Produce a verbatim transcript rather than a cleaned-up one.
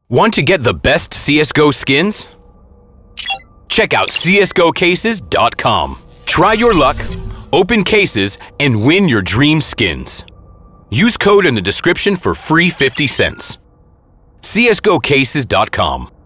Want to get the best C S G O skins? Check out C S G O cases dot com. Try your luck, open cases, and win your dream skins. Use code in the description for free fifty cents. C S G O cases dot com.